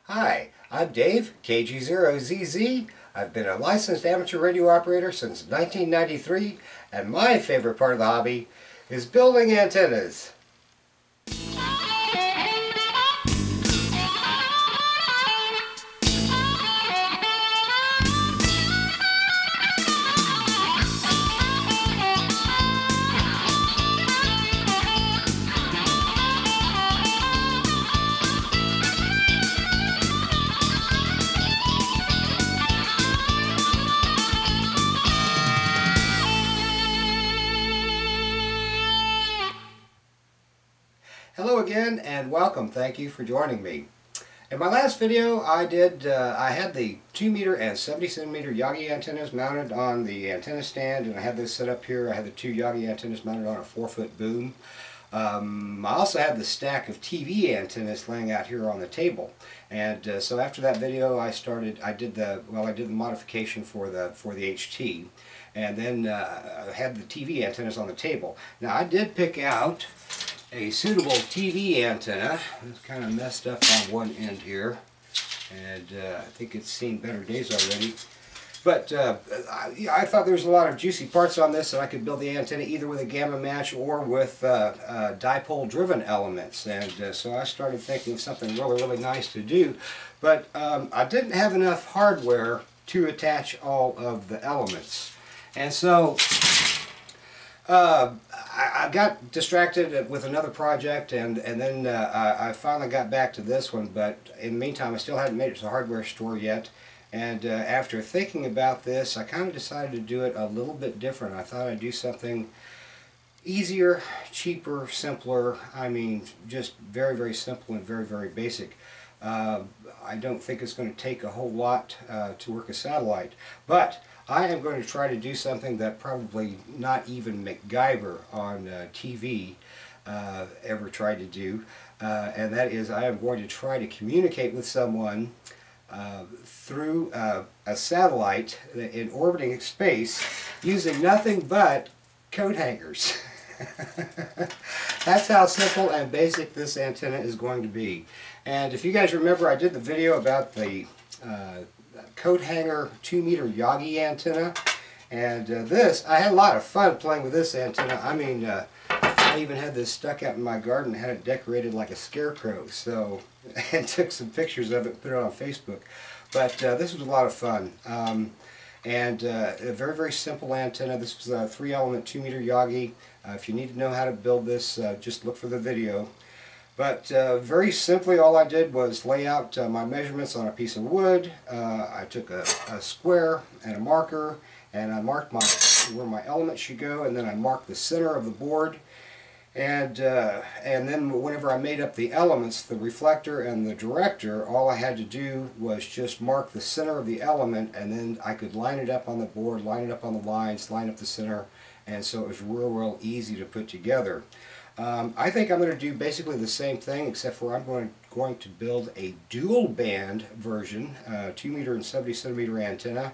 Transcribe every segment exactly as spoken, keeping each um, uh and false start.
Hi, I'm Dave, K G zero Z Z. I've been a licensed amateur radio operator since nineteen ninety-three, and my favorite part of the hobby is building antennas. Hello again and welcome. Thank you for joining me. In my last video I did uh, I had the two meter and seventy centimeter Yagi antennas mounted on the antenna stand, and I had those set up here. I had the two Yagi antennas mounted on a four foot boom. Um, I also had the stack of T V antennas laying out here on the table, and uh, so after that video I started I did the well I did the modification for the for the H T, and then uh, I had the T V antennas on the table. Now I did pick out a suitable T V antenna. It's kind of messed up on one end here, and uh, I think it's seen better days already. But uh, I, I thought there was a lot of juicy parts on this, and I could build the antenna either with a gamma match or with uh, uh, dipole driven elements. And uh, so I started thinking of something really, really nice to do. But um, I didn't have enough hardware to attach all of the elements. And so Uh, I, I got distracted with another project, and, and then uh, I, I finally got back to this one, but in the meantime I still hadn't made it to the hardware store yet. And uh, after thinking about this, I kind of decided to do it a little bit different. I thought I'd do something easier, cheaper, simpler. I mean, just very, very simple and very, very basic. Uh, I don't think it's going to take a whole lot uh, to work a satellite, but I am going to try to do something that probably not even MacGyver on uh, T V uh, ever tried to do, uh, and that is I am going to try to communicate with someone uh, through uh, a satellite in orbiting space using nothing but coat hangers. That's how simple and basic this antenna is going to be. And if you guys remember, I did the video about the uh, coat hanger two meter Yagi antenna, and uh, this I had a lot of fun playing with this antenna. I mean, uh, I even had this stuck out in my garden, had it decorated like a scarecrow, so and took some pictures of it and put it on Facebook. But uh, this was a lot of fun, um, and uh, a very, very simple antenna. This was a three element two meter Yagi. Uh, if you need to know how to build this, uh, just look for the video. But uh, very simply, all I did was lay out uh, my measurements on a piece of wood. Uh, I took a, a square and a marker, and I marked my where my element should go, and then I marked the center of the board. And uh, and then whenever I made up the elements, the reflector and the director, all I had to do was just mark the center of the element, and then I could line it up on the board, line it up on the lines, line up the center, and so it was real, real easy to put together. Um, I think I'm going to do basically the same thing, except for I'm going, going to build a dual band version, uh, two meter and seventy centimeter antenna.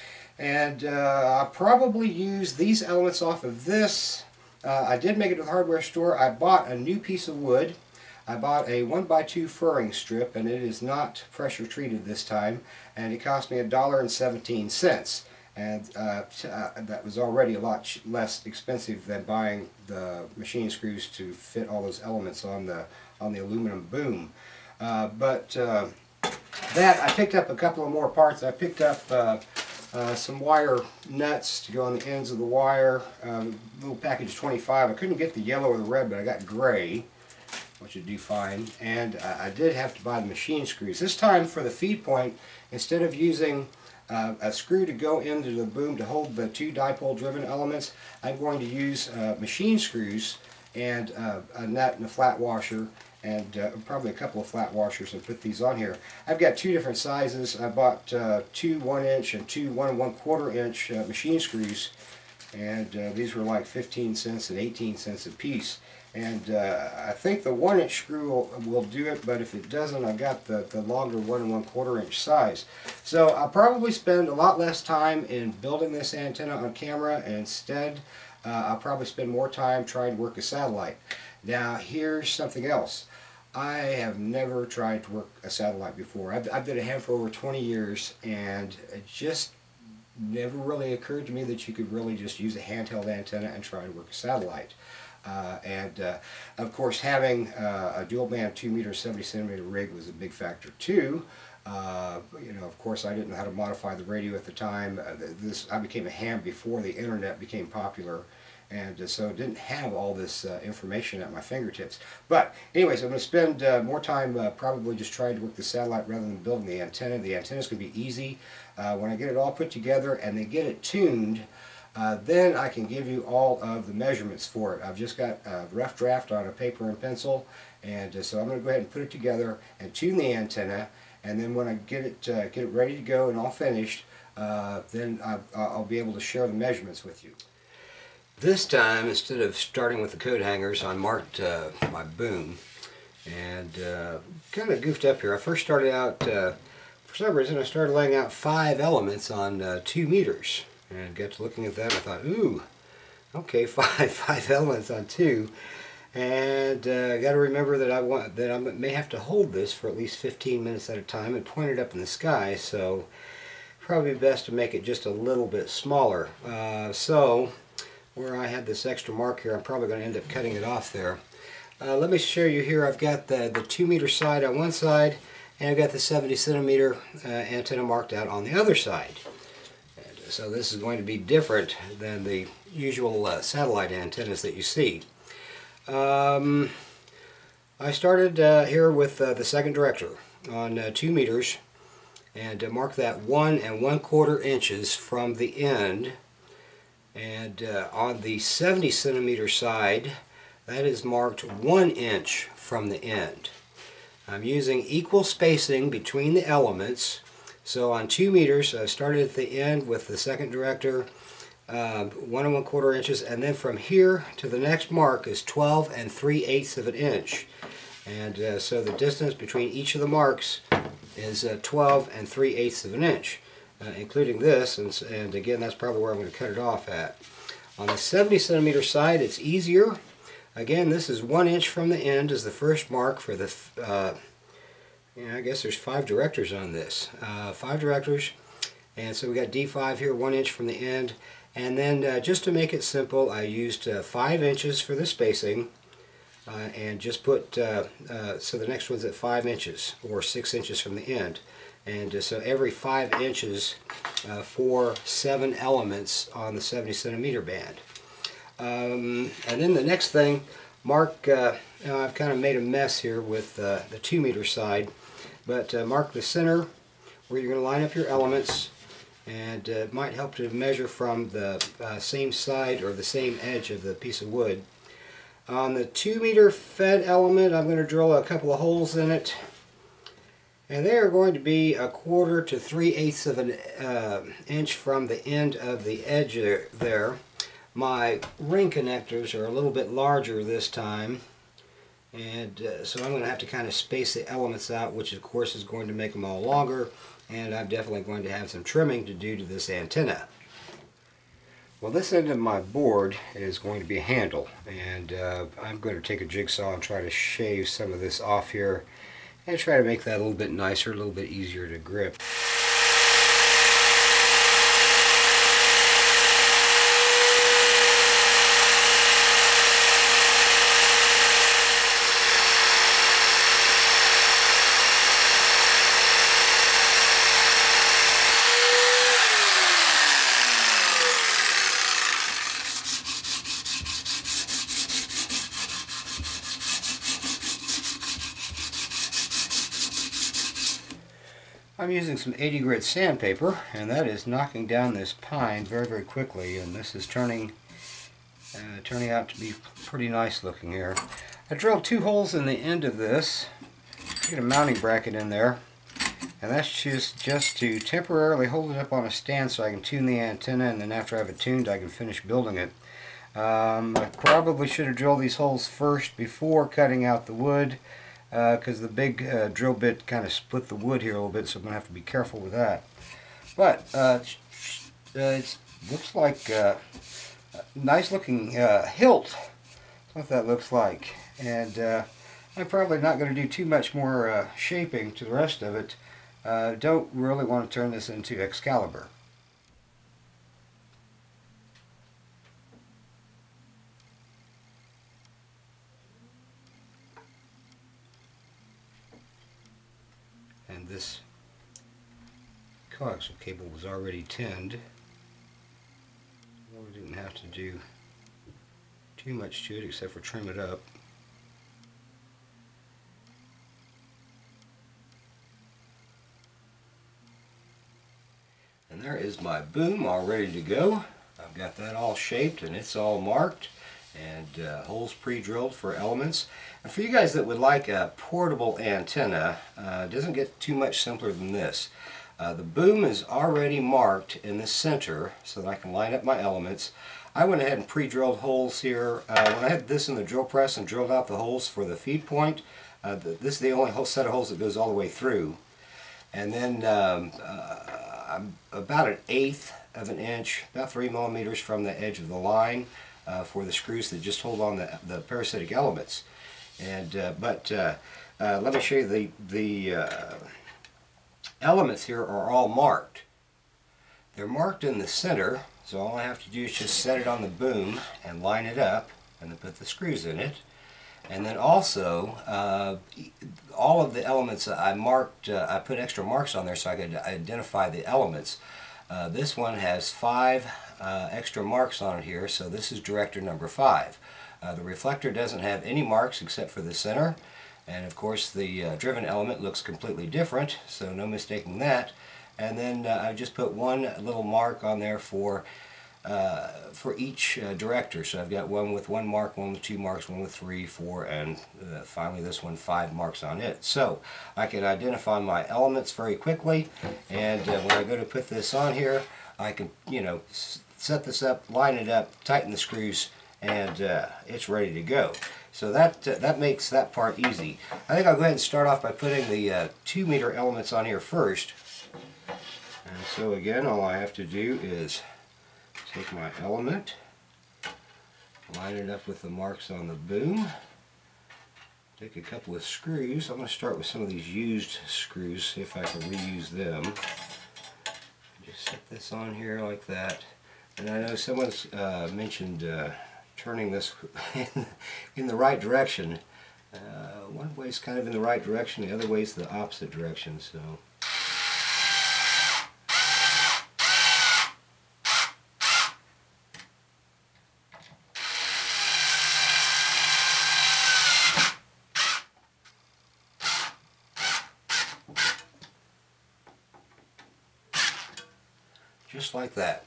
And uh, I'll probably use these elements off of this. Uh, I did make it to the hardware store. I bought a new piece of wood. I bought a one by two furring strip, and it is not pressure treated this time, and it cost me a dollar and seventeen cents. And uh, uh, that was already a lot less expensive than buying the machine screws to fit all those elements on the on the aluminum boom. Uh, but uh, that I picked up a couple of more parts. I picked up uh, uh, some wire nuts to go on the ends of the wire. Uh, little package twenty-five. I couldn't get the yellow or the red, but I got gray, which would do fine. And uh, I did have to buy the machine screws. This time for the feed point, instead of using Uh, a screw to go into the boom to hold the two dipole driven elements, I'm going to use uh, machine screws and uh, a nut and a flat washer, and uh, probably a couple of flat washers, and put these on here. I've got two different sizes. I bought uh, two one inch and two one and one quarter inch uh, machine screws, and uh, these were like fifteen cents and eighteen cents a piece. And uh, I think the one inch screw will, will do it, but if it doesn't, I've got the, the longer one and one quarter inch size. So I'll probably spend a lot less time in building this antenna on camera, and instead uh, I'll probably spend more time trying to work a satellite. Now here's something else. I have never tried to work a satellite before. I've, I've been a ham for over twenty years, and it just never really occurred to me that you could really just use a handheld antenna and try to work a satellite. Uh, and uh, of course, having uh, a dual band two meter seventy centimeter rig was a big factor too. Uh, you know, of course, I didn't know how to modify the radio at the time. Uh, this I became a ham before the internet became popular, and uh, so didn't have all this uh, information at my fingertips. But anyways, I'm going to spend uh, more time uh, probably just trying to work the satellite rather than building the antenna. The antenna is going to be easy. Uh, when I get it all put together and they get it tuned, uh, then I can give you all of the measurements for it. I've just got a rough draft on a paper and pencil, and uh, so I'm going to go ahead and put it together and tune the antenna. And then when I get it uh, get it ready to go and all finished, uh, then I, I'll be able to share the measurements with you. This time, instead of starting with the coat hangers, I marked uh, my boom, and uh, kind of goofed up here. I first started out, uh, for some reason, I started laying out five elements on uh, two meters, and got to looking at that, and I thought, ooh, okay, five five elements on two. And uh, I got to remember that I want that I may have to hold this for at least fifteen minutes at a time and point it up in the sky. So probably best to make it just a little bit smaller. Uh, so where I had this extra mark here, I'm probably going to end up cutting it off there. Uh, let me show you here. I've got the the two meter side on one side, and I've got the seventy centimeter uh, antenna marked out on the other side. And so this is going to be different than the usual uh, satellite antennas that you see. Um, I started uh, here with uh, the second director on uh, two meters, and uh, marked that one and one quarter inches from the end. And uh, on the seventy centimeter side, that is marked one inch from the end. I'm using equal spacing between the elements. So on two meters, I started at the end with the second director. Uh, one and one quarter inches, and then from here to the next mark is twelve and three eighths of an inch, and uh, so the distance between each of the marks is uh, twelve and three eighths of an inch, uh, including this, and, and again that's probably where I'm going to cut it off at. On the seventy centimeter side, it's easier. Again, this is one inch from the end is the first mark for the. Uh, yeah, I guess there's five directors on this, uh, five directors, and so we got D five here, one inch from the end. And then uh, just to make it simple, I used uh, five inches for the spacing, uh, and just put, uh, uh, so the next one's at five inches, or six inches from the end. And uh, so every five inches uh, for seven elements on the seventy centimeter band. Um, and then the next thing, mark, uh, you know, I've kind of made a mess here with uh, the two meter side, but uh, mark the center where you're going to line up your elements. And uh, it might help to measure from the uh, same side or the same edge of the piece of wood. On the two meter fed element, I'm going to drill a couple of holes in it, and they are going to be a quarter to three eighths of an uh, inch from the end of the edge there. My ring connectors are a little bit larger this time, and uh, so I'm going to have to kind of space the elements out, which of course is going to make them all longer. And I'm definitely going to have some trimming to do to this antenna. Well, this end of my board is going to be a handle, and uh, I'm going to take a jigsaw and try to shave some of this off here and try to make that a little bit nicer, a little bit easier to grip. I'm using some eighty grit sandpaper, and that is knocking down this pine very very quickly, and this is turning uh, turning out to be pretty nice looking here. I drilled two holes in the end of this, get a mounting bracket in there, and that's just just to temporarily hold it up on a stand so I can tune the antenna, and then after I have it tuned I can finish building it. Um, I probably should have drilled these holes first before cutting out the wood, because uh, the big uh, drill bit kind of split the wood here a little bit, so I'm going to have to be careful with that. But uh, it looks like uh, a nice looking uh, hilt. That's what that looks like. And uh, I'm probably not going to do too much more uh, shaping to the rest of it. Uh, don't really want to turn this into Excalibur. And this coaxial cable was already tinned. We didn't have to do too much to it except for trim it up. And there is my boom all ready to go. I've got that all shaped and it's all marked and uh, holes pre-drilled for elements. And for you guys that would like a portable antenna, uh, it doesn't get too much simpler than this. Uh, the boom is already marked in the center so that I can line up my elements. I went ahead and pre-drilled holes here. Uh, when I had this in the drill press and drilled out the holes for the feed point, uh, the, this is the only whole set of holes that goes all the way through. And then um, uh, I'm about an eighth of an inch, about three millimeters from the edge of the line uh, for the screws that just hold on the, the parasitic elements. And uh, but uh, uh, let me show you the the uh, elements here are all marked. They're marked in the center, so all I have to do is just set it on the boom and line it up, and then put the screws in it. And then also, uh, all of the elements I marked, uh, I put extra marks on there so I could identify the elements. Uh, this one has five uh, extra marks on it here, so this is director number five. Uh, the reflector doesn't have any marks except for the center, and of course the uh, driven element looks completely different, so no mistaking that. And then uh, I just put one little mark on there for Uh, for each uh, director. So I've got one with one mark, one with two marks, one with three, four, and uh, finally this one, five marks on it. So I can identify my elements very quickly, and uh, when I go to put this on here, I can, you know, set this up, line it up, tighten the screws, and uh, it's ready to go. So that uh, that makes that part easy. I think I'll go ahead and start off by putting the uh, two meter elements on here first. And so again, all I have to do is take my element, line it up with the marks on the boom, take a couple of screws. I'm going to start with some of these used screws, see if I can reuse them. Just set this on here like that. And I know someone's uh, mentioned uh, turning this in, in the right direction. Uh, one way's kind of in the right direction, the other way's the opposite direction. So. Just like that.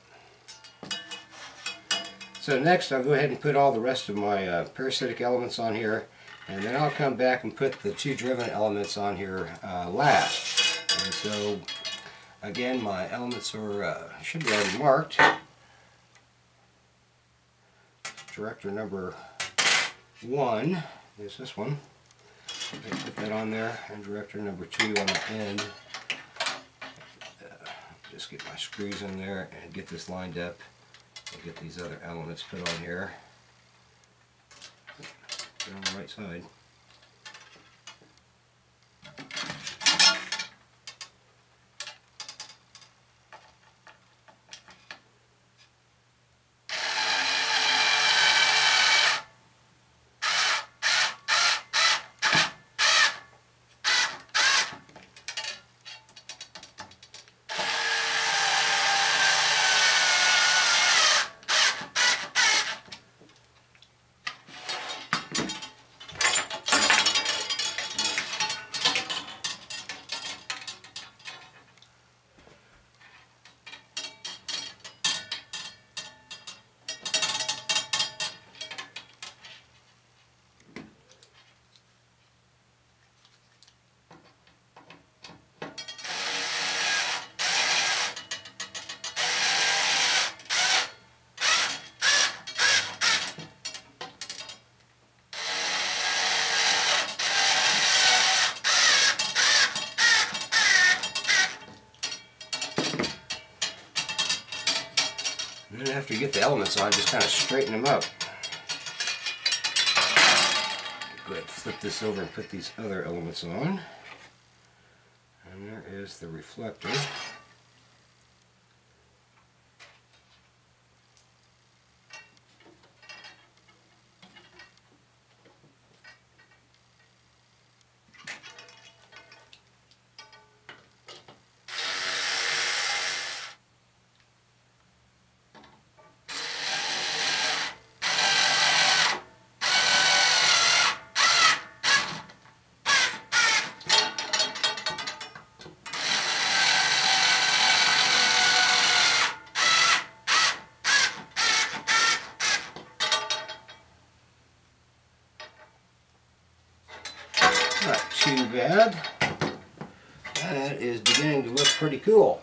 So next I'll go ahead and put all the rest of my uh, parasitic elements on here, and then I'll come back and put the two driven elements on here uh, last. And so again, my elements are uh, should be already marked. Director number one is this one. I put that on there, and director number two on the end. Just get my screws in there and get this lined up and get these other elements put on here. Get on the right side. And then after you get the elements on, just kind of straighten them up. Go ahead flip this over and put these other elements on. And there is the reflector. Not too bad. That is beginning to look pretty cool.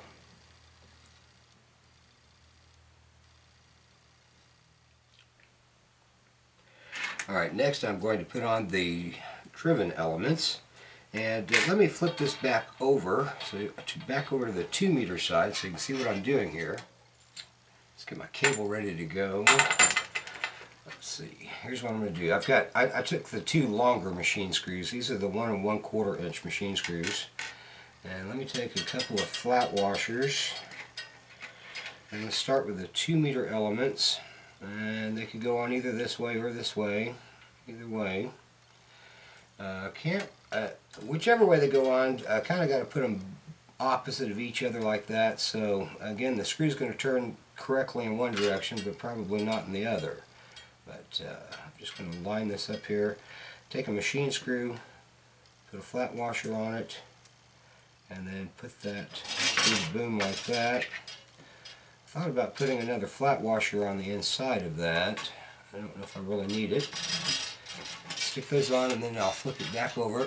Alright, next I'm going to put on the driven elements. And uh, let me flip this back over, so to back over to the two meter side so you can see what I'm doing here. Let's get my cable ready to go. Let's see, here's what I'm going to do. I've got, I, I took the two longer machine screws. These are the one and one quarter inch machine screws. And let me take a couple of flat washers. I'm going to start with the two meter elements. And they could go on either this way or this way. Either way. Uh, can't, uh, whichever way they go on, I kind of got to put them opposite of each other like that. So again, the screw's going to turn correctly in one direction, but probably not in the other. But uh, I'm just going to line this up here, take a machine screw, put a flat washer on it, and then put that through the boom like that. I thought about putting another flat washer on the inside of that. I don't know if I really need it. Stick those on and then I'll flip it back over.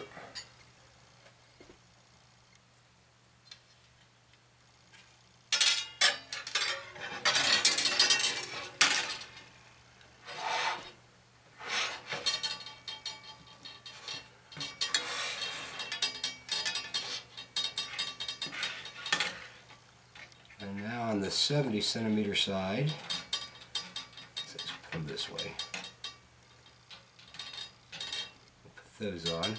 And now on the seventy centimeter side, let's put them this way. Put those on.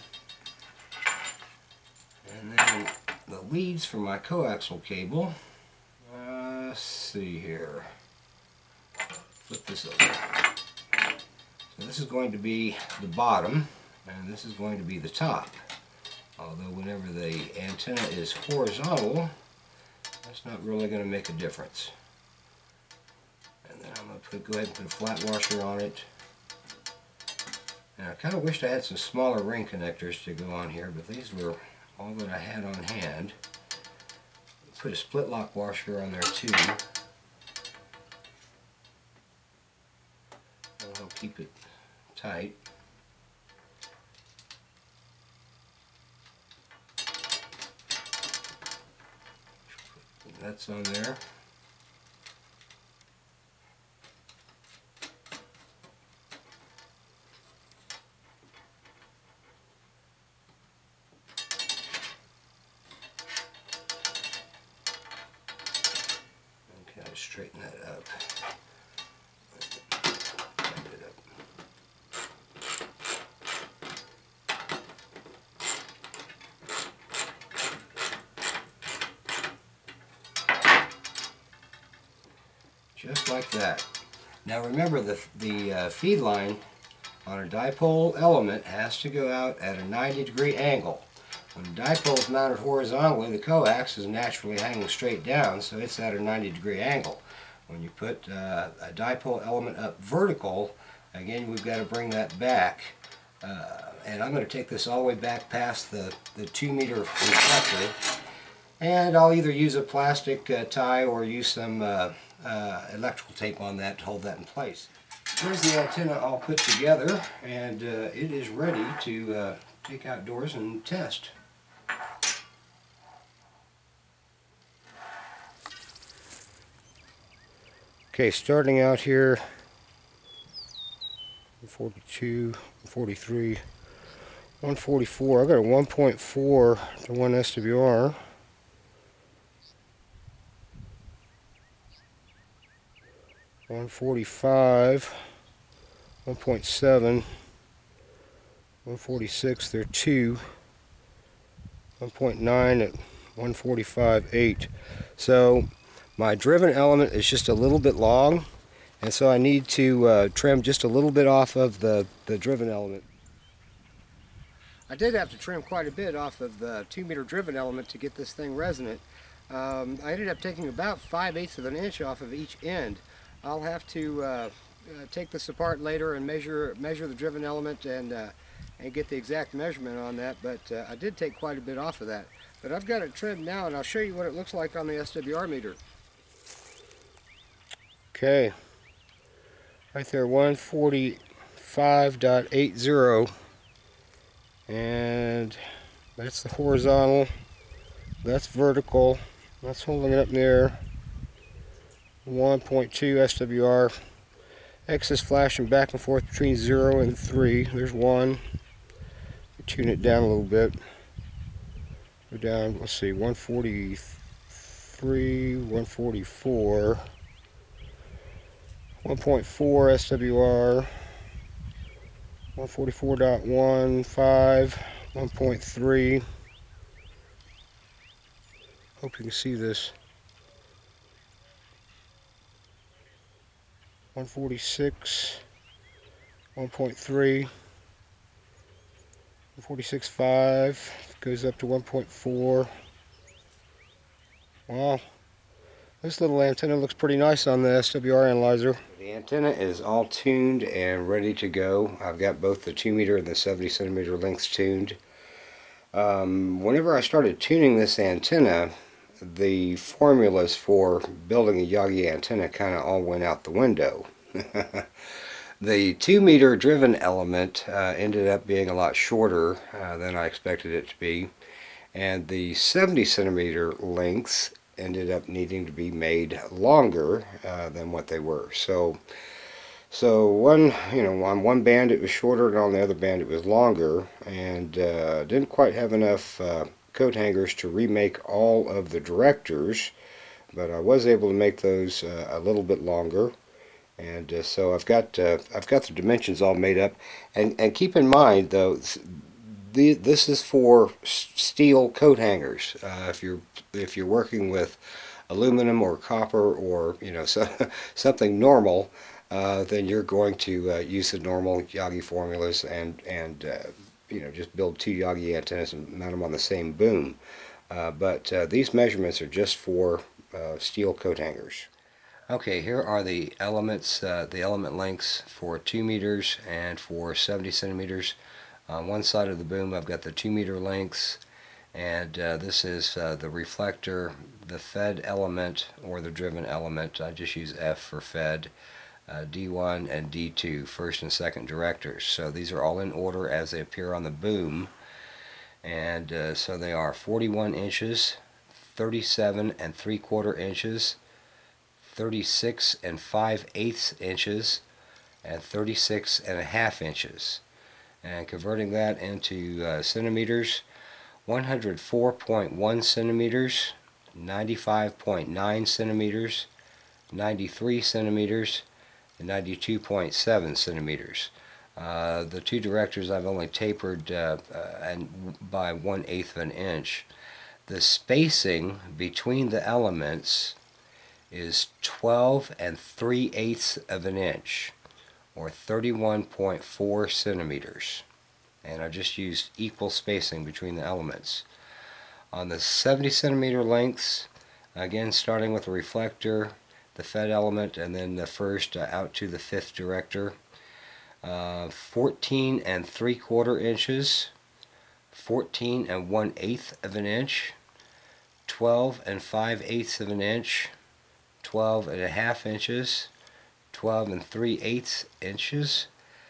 And then the leads for my coaxial cable. Uh, let's see here. Flip this over. So this is going to be the bottom, and this is going to be the top. Although whenever the antenna is horizontal, that's not really going to make a difference. And then I'm going to put, go ahead and put a flat washer on it. And I kind of wished I had some smaller ring connectors to go on here, but these were all that I had on hand. Put a split lock washer on there too. That'll keep it tight. That's on there. Okay, I'll straighten that up. Tighten it up. Just like that. Now remember, the, the uh, feed line on a dipole element has to go out at a ninety degree angle. When the dipole is mounted horizontally, the coax is naturally hanging straight down, so it's at a ninety degree angle. When you put uh, a dipole element up vertical, again we've got to bring that back. Uh, and I'm going to take this all the way back past the, the two meter reflector. And I'll either use a plastic uh, tie or use some uh, uh, electrical tape on that to hold that in place. Here's the antenna all put together, and uh, it is ready to uh, take outdoors and test. Okay, starting out here, forty-two, forty-three, one forty-four. I got a one point four to one S W R. one forty-five, one point seven, one forty-six, they're two. one point nine at one forty-five, eight. So my driven element is just a little bit long, and so I need to uh, trim just a little bit off of the, the driven element. I did have to trim quite a bit off of the two meter driven element to get this thing resonant. Um, I ended up taking about five eighths of an inch off of each end. I'll have to uh, uh, take this apart later and measure measure the driven element and uh, and get the exact measurement on that, but uh, I did take quite a bit off of that. But I've got it trimmed now, and I'll show you what it looks like on the S W R meter. Okay, right there, one forty-five point eight zero, and that's the horizontal, that's vertical, that's holding it up near one point two S W R. X is flashing back and forth between zero and three. There's one. Tune it down a little bit. Go down, let's see, one forty-three, one forty-four, one point four S W R, one forty-four point one five, one point three. Hope you can see this. one forty-six, one point three, one forty-six point five, goes up to one point four. Wow, this little antenna looks pretty nice on the S W R analyzer. The antenna is all tuned and ready to go. I've got both the two meter and the seventy centimeter lengths tuned. Um, whenever I started tuning this antenna, the formulas for building a Yagi antenna kind of all went out the window. The two meter driven element uh, ended up being a lot shorter uh, than I expected it to be, and the seventy centimeter lengths ended up needing to be made longer uh, than what they were. So so one, you know, on one band it was shorter, and on the other band it was longer, and uh, didn't quite have enough uh, coat hangers to remake all of the directors, but I was able to make those uh, a little bit longer. And uh, so I've got uh, I've got the dimensions all made up, and and keep in mind though, the this is for steel coat hangers. Uh, if you're if you're working with aluminum or copper or you know so, something normal, uh, then you're going to uh, use the normal Yagi formulas and and uh, you know just build two Yagi antennas and mount them on the same boom. Uh, but uh, these measurements are just for uh, steel coat hangers. Okay, here are the elements, uh, the element lengths for two meters and for seventy centimeters. On one side of the boom I've got the two meter lengths, and uh, this is uh, the reflector, the fed element or the driven element. I just use F for fed, uh, D one and D two, first and second directors. So these are all in order as they appear on the boom, and uh, so they are forty-one inches, thirty-seven and three quarter inches, thirty-six and five eighths inches, and thirty-six and a half inches. And converting that into uh, centimeters, one hundred four point one centimeters, ninety-five point nine centimeters, ninety-three centimeters, and ninety-two point seven centimeters. Uh, the two directors I've only tapered uh, uh, and by one eighth of an inch. The spacing between the elements is twelve and three eighths of an inch, or thirty-one point four centimeters, and I just used equal spacing between the elements. On the seventy centimeter lengths, again starting with the reflector, the fed element, and then the first uh, out to the fifth director, uh, fourteen and three quarter inches, fourteen and one eighth of an inch, twelve and five eighths of an inch, twelve and a half inches, twelve and three eighths inches,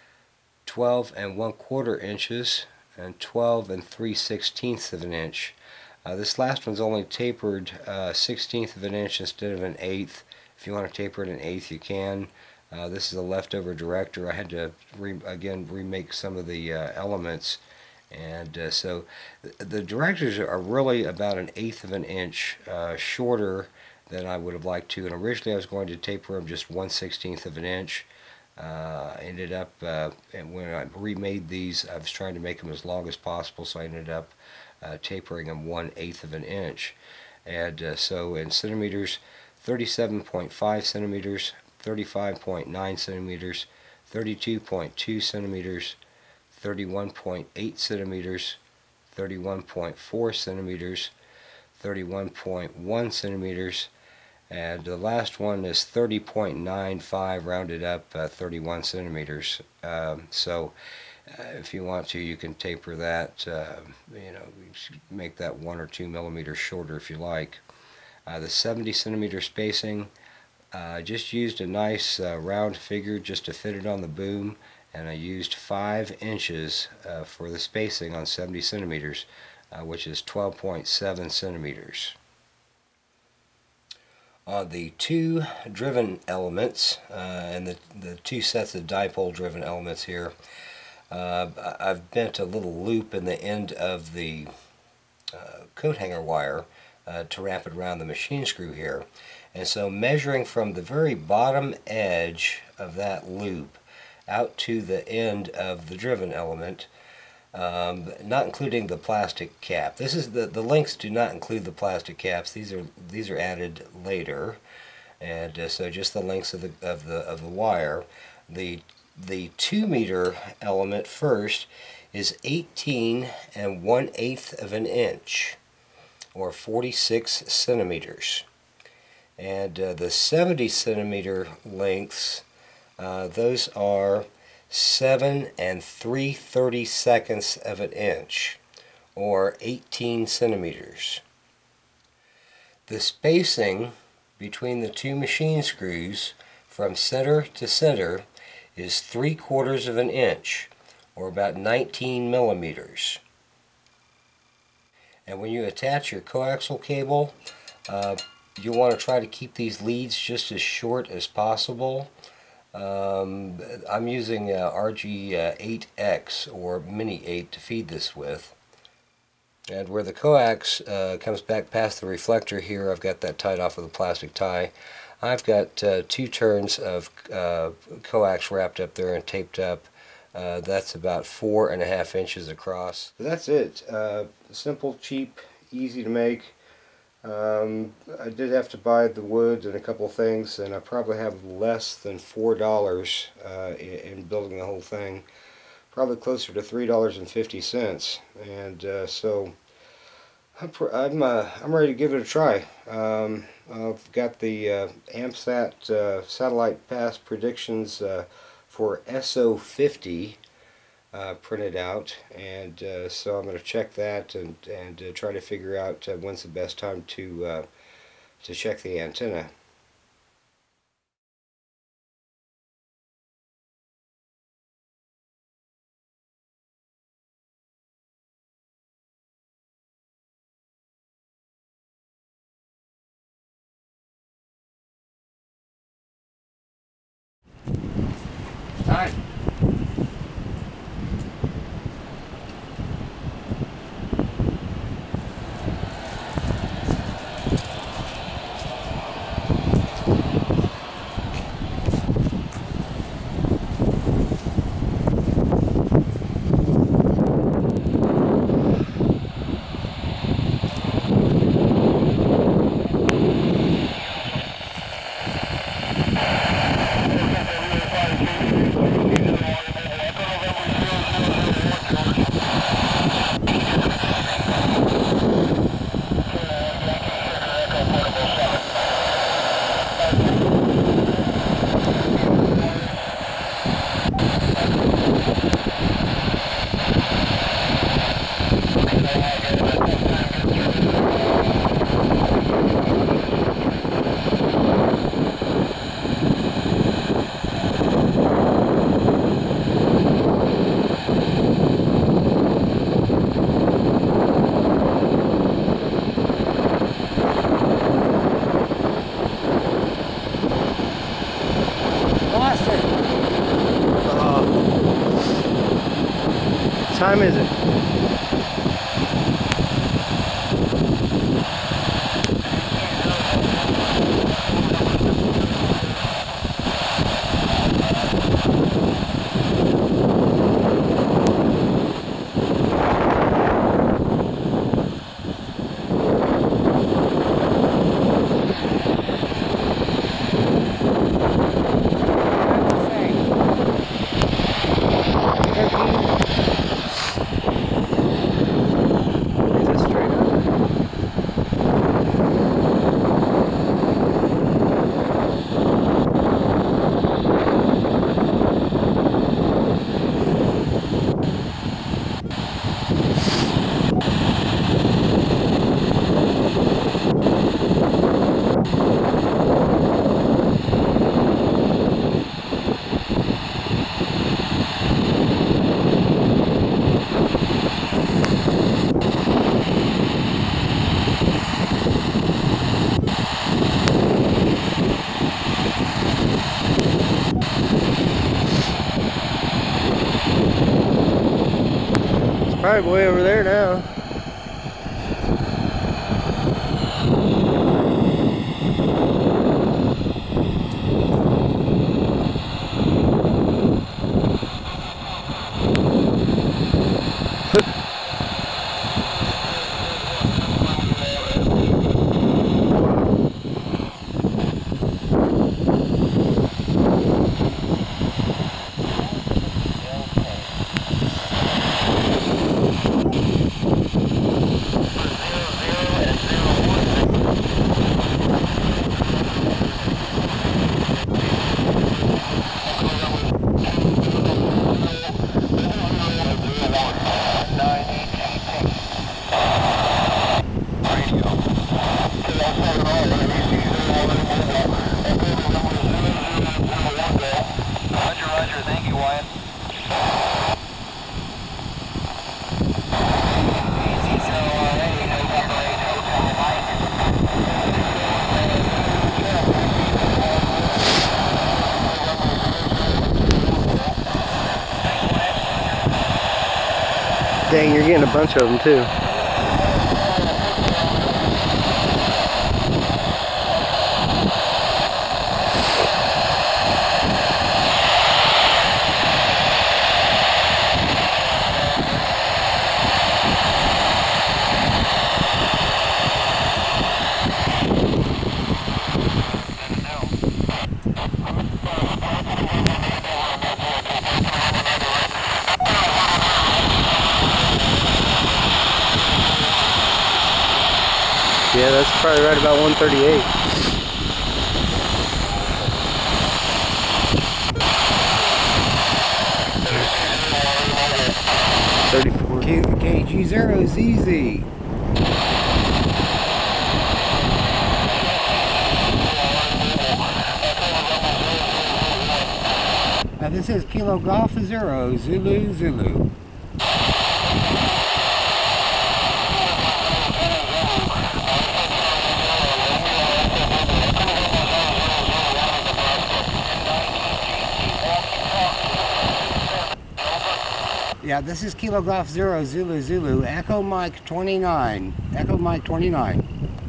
twelve and one quarter inches, and twelve and three sixteenths of an inch. Uh, this last one's only tapered uh, sixteenth of an inch instead of an eighth. If you want to taper it an eighth, you can. Uh, this is a leftover director. I had to re again remake some of the uh, elements, and uh, so th the directors are really about an eighth of an inch uh, shorter than I would have liked to, and originally I was going to taper them just one sixteenth of an inch, Uh, ended up, uh, and when I remade these, I was trying to make them as long as possible, so I ended up uh, tapering them one eighth of an inch. And uh, so in centimeters, thirty-seven point five centimeters, thirty-five point nine centimeters, thirty-two point two centimeters, thirty-one point eight centimeters, thirty-one point four centimeters, thirty-one point one centimeters, and the last one is thirty point nine five, rounded up, uh, thirty-one centimeters. Um, so uh, if you want to, you can taper that, uh, you know, make that one or two millimeters shorter if you like. Uh, the seventy centimeter spacing, I uh, just used a nice uh, round figure just to fit it on the boom, and I used five inches uh, for the spacing on seventy centimeters, uh, which is twelve point seven centimeters. Uh, the two driven elements, uh, and the, the two sets of dipole driven elements here, uh, I've bent a little loop in the end of the uh, coat hanger wire uh, to wrap it around the machine screw here. And so measuring from the very bottom edge of that loop out to the end of the driven element, Um, not including the plastic cap. This is the the lengths do not include the plastic caps. These are these are added later, and uh, so just the lengths of the of the of the wire. The the two meter element first is eighteen and one eighth of an inch, or forty-six centimeters, and uh, the seventy centimeter lengths, uh, those are seven and three thirty-seconds of an inch, or eighteen centimeters. The spacing between the two machine screws from center to center is three quarters of an inch, or about nineteen millimeters. And when you attach your coaxial cable, uh, you want to try to keep these leads just as short as possible. Um, I'm using uh, R G eight X or Mini eight to feed this with. And where the coax uh, comes back past the reflector here, I've got that tied off with a plastic tie. I've got uh, two turns of uh, coax wrapped up there and taped up. Uh, that's about four and a half inches across. That's it. Uh, simple, cheap, easy to make. Um, I did have to buy the wood and a couple things, and I probably have less than four dollars uh, in, in building the whole thing. Probably closer to three dollars and fifty cents, and uh, so I'm I'm, uh, I'm ready to give it a try. Um, I've got the uh, AMSAT uh, satellite path predictions uh, for S O fifty. Uh, printed out, and uh, so I'm going to check that and and uh, try to figure out uh, when's the best time to uh, to check the antenna. Time. Time is it? right way over there now. Dang, you're getting a bunch of them too. Yeah, that's probably right about one thirty-eight. thirty-four. K G zero Z Z. Now this is Kilo Golf Zero Zulu Zulu. Yeah, this is Kilo Golf Zero Zulu Zulu, Echo Mike twenty-nine. Echo Mike twenty-nine.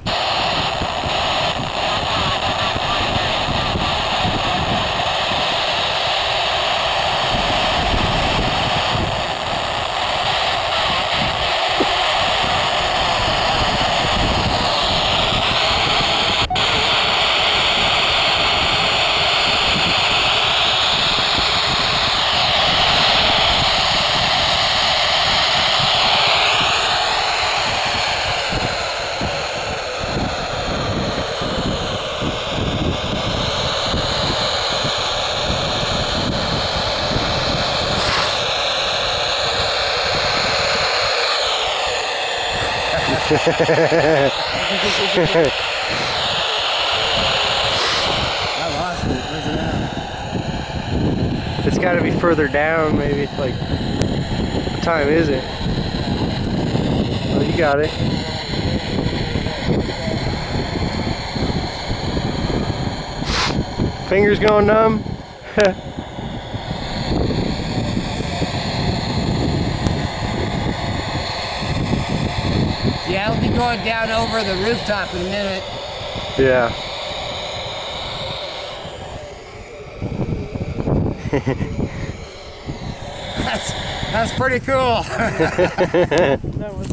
I lost it. Where's it at? It's got to be further down, maybe. Like, what time is it? Oh, you got it. Fingers going numb. Yeah, I'll be going down over the rooftop in a minute. Yeah. that's, that's pretty cool. That was